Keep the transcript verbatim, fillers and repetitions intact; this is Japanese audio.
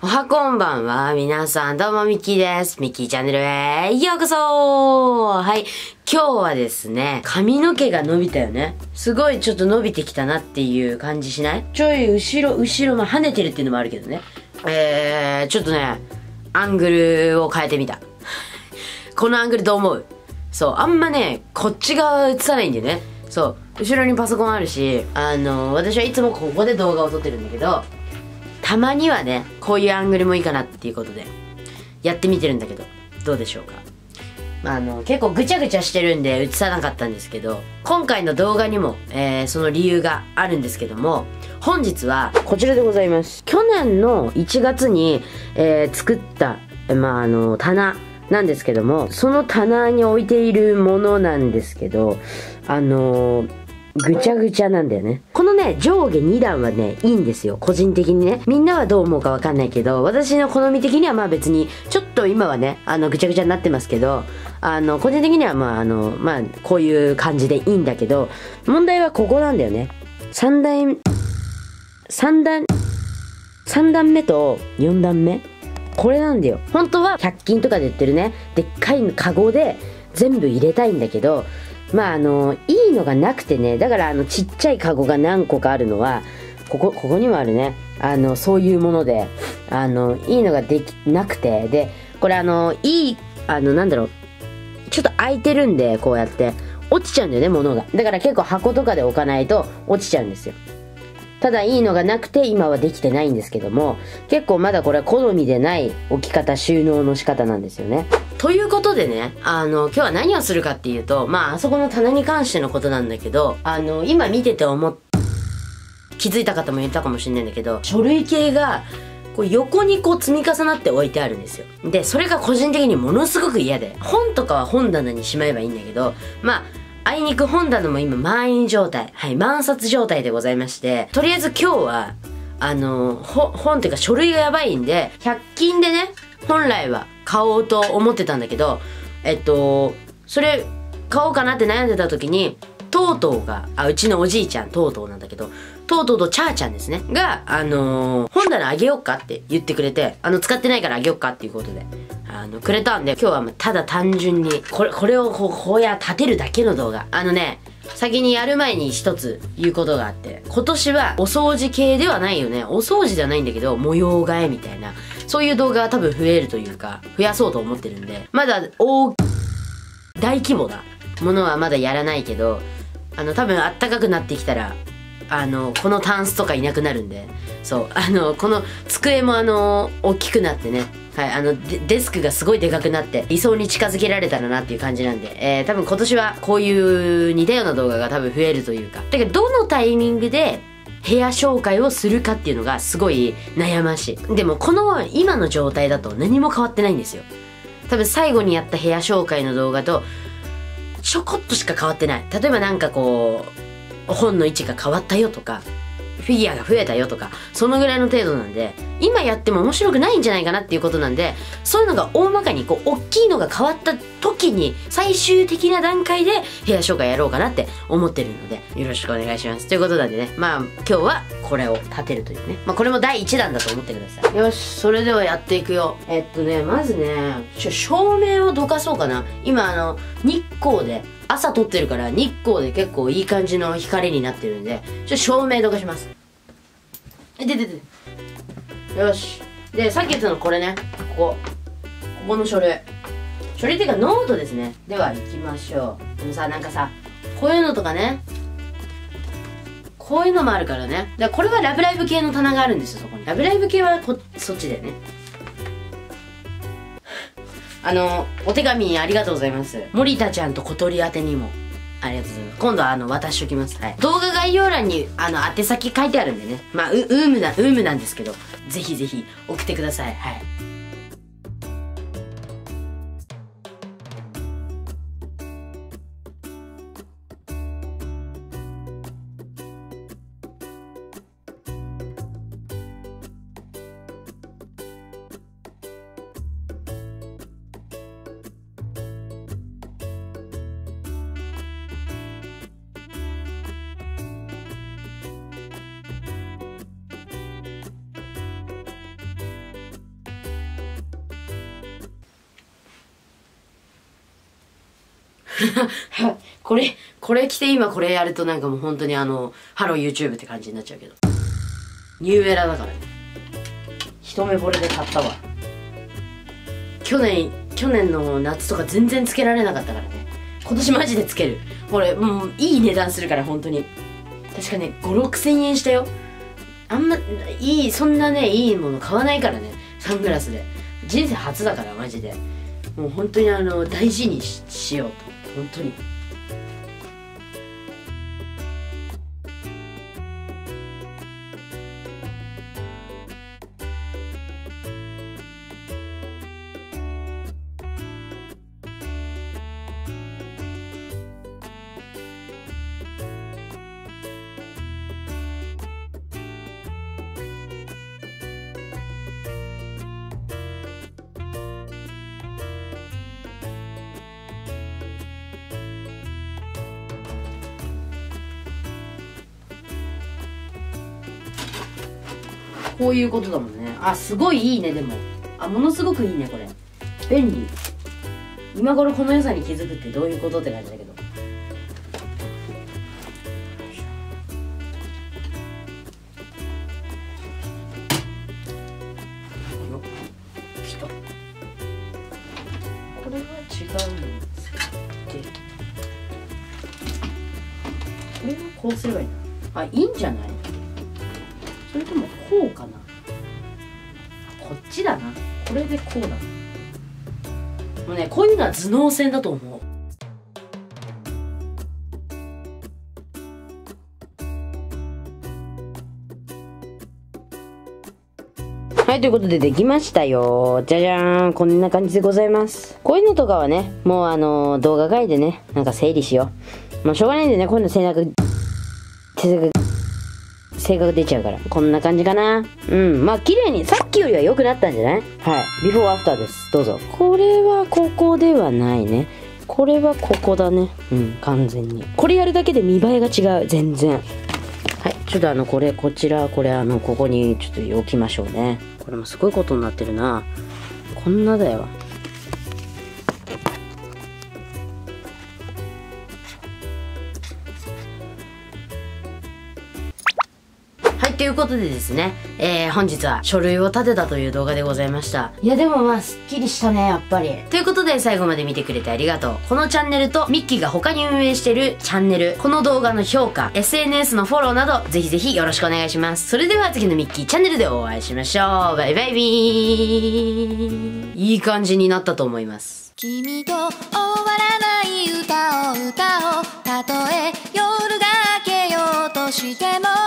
はこんばんは。皆さんどうもミッキーです。ミッキーチャンネルへようこそ。はい。今日はですね、髪の毛が伸びたよね。すごいちょっと伸びてきたなっていう感じしない？ちょい後ろ、後ろ、まあ、跳ねてるっていうのもあるけどね。えー、ちょっとね、アングルを変えてみた。このアングルどう思う？そう、あんまね、こっち側映さないんでね。そう、後ろにパソコンあるし、あの、私はいつもここで動画を撮ってるんだけど、たまにはね、こういうアングルもいいかなっていうことで、やってみてるんだけど、どうでしょうか。まあ、あの、結構ぐちゃぐちゃしてるんで映さなかったんですけど、今回の動画にも、えー、その理由があるんですけども、本日はこちらでございます。去年のいちがつに、えー、作った、まあ、あの、棚なんですけども、その棚に置いているものなんですけど、あのー、ぐちゃぐちゃなんだよね。このね、上下に段はね、いいんですよ。個人的にね。みんなはどう思うかわかんないけど、私の好み的にはまあ別に、ちょっと今はね、あの、ぐちゃぐちゃになってますけど、あの、個人的にはまああの、まあ、こういう感じでいいんだけど、問題はここなんだよね。三段、三段、三段目と四段目。これなんだよ。本当はひゃく均とかで売ってるね、でっかいカゴで全部入れたいんだけど、まああの、いいのがなくてね、だからあの、ちっちゃいカゴが何個かあるのは、ここ、ここにもあるね。あの、そういうもので、あの、いいのができなくて、で、これあの、いい、あの、なんだろう、ちょっと空いてるんで、こうやって、落ちちゃうんだよね、物が。だから結構箱とかで置かないと落ちちゃうんですよ。ただいいのがなくて今はできてないんですけども、結構まだこれは好みでない置き方、収納の仕方なんですよね。ということでね、あの、今日は何をするかっていうと、まあ、あそこの棚に関してのことなんだけど、あの、今見てて思っ、気づいた方もいたかもしれないんだけど、書類系が、こう横にこう積み重なって置いてあるんですよ。で、それが個人的にものすごく嫌で、本とかは本棚にしまえばいいんだけど、まあ、あいにく本棚も今満員状態、はい、満冊状態でございまして、とりあえず今日は、あの、ほ本っていうか書類がやばいんで、ひゃく均でね、本来は買おうと思ってたんだけど、えっと、それ買おうかなって悩んでた時に、トートーが、あ、うちのおじいちゃん、トートーなんだけど、トートーとチャーちゃんですね。が、あのー、本棚あげようかって言ってくれて、あの、使ってないからあげようかっていうことで、あの、くれたんで、今日はもうただ単純に、これ、これをこう、こうや立てるだけの動画。あのね、先にやる前に一つ言うことがあって、今年はお掃除系ではないよね。お掃除ではないんだけど、模様替えみたいな、そういう動画が多分増えるというか、増やそうと思ってるんで、まだ大、大規模なものはまだやらないけど、あの、多分あったかくなってきたら、あの、このタンスとかいなくなるんで、そう、あの、この机もあの、大きくなってね、はい、あのデ、デスクがすごいでかくなって、理想に近づけられたらなっていう感じなんで、えー、多分今年はこういう似たような動画が多分増えるというか、だけどどのタイミングで部屋紹介をするかっていうのがすごい悩ましい。でもこの今の状態だと何も変わってないんですよ。多分最後にやった部屋紹介の動画と、ちょこっとしか変わってない。例えばなんかこう、本の位置が変わったよとか、フィギュアが増えたよとか、そのぐらいの程度なんで、今やっても面白くないんじゃないかなっていうことなんで、そういうのが大まかにこう、大きいのが変わった時に、最終的な段階で部屋紹介やろうかなって思ってるので、よろしくお願いします。ということなんでね、まあ、今日はこれを立てるというね。まあ、これもだいいちだんだと思ってください。よし、それではやっていくよ。えっとね、まずね、ちょ、照明をどかそうかな。今あの、日光で、朝撮ってるから日光で結構いい感じの光になってるんで、ちょっと照明どかします。え、ででで。よし。で、さっき言ったのこれね。ここ。ここの書類。書類っていうかノートですね。では行きましょう。でもさ、なんかさ、こういうのとかね。こういうのもあるからね。だからこれはラブライブ系の棚があるんですよ、そこに。ラブライブ系はこそっちだよね。あの、お手紙ありがとうございます。森田ちゃんと小鳥宛てにも。ありがとうございます。今度はあの、渡しときます。はい。動画概要欄に、あの、宛先書いてあるんでね。まあ、う、ウームな、ウームなんですけど、ぜひぜひ送ってください。はい。 これ、これ着て今これやるとなんかもう本当にあの、ハロー YouTube って感じになっちゃうけど。ニューエラだからね。一目惚れで買ったわ。去年、去年の夏とか全然つけられなかったからね。今年マジでつける。これ、もういい値段するから本当に。確かね、ご、ろくせんえんしたよ。あんま、いい、そんなね、いいもの買わないからね。サングラスで。人生初だからマジで。もう本当にあの、大事に し, しようと。本当に。こういうことだもんね。あ、すごいいいね、でも。あ、ものすごくいいね、これ。便利。今頃この良さに気づくってどういうことって感じだけど。来た。これは違うんですけど。これはこうすればいいな。あ、いいんじゃない？それともこうかな。こっちだな。これでこうだな。もうね、こういうのは頭脳戦だと思う。はい、ということでできましたよ。じゃじゃーん。こんな感じでございます。こういうのとかはね、もうあのー、動画外でね、なんか整理しよう。まあしょうがないんでね、こういうの背中、背中、性格出ちゃうから。こんな感じかな。うん。まあ、綺麗に、さっきよりは良くなったんじゃない？はい。ビフォーアフターです。どうぞ。これはここではないね。これはここだね。うん、完全に。これやるだけで見栄えが違う。全然。はい。ちょっとあの、これ、こちら、これ、あの、ここにちょっと置きましょうね。これもすごいことになってるな。こんなだよ。ということでですね、えー、本日は書類を立てたという動画でございました。いやでもまあ、すっきりしたね、やっぱり。ということで、最後まで見てくれてありがとう。このチャンネルと、ミッキーが他に運営しているチャンネル、この動画の評価、エスエヌエス のフォローなど、ぜひぜひよろしくお願いします。それでは次のミッキーチャンネルでお会いしましょう。バイバイビー。いい感じになったと思います。 君と終わらない歌を歌おう。たとえ夜が明けようとしても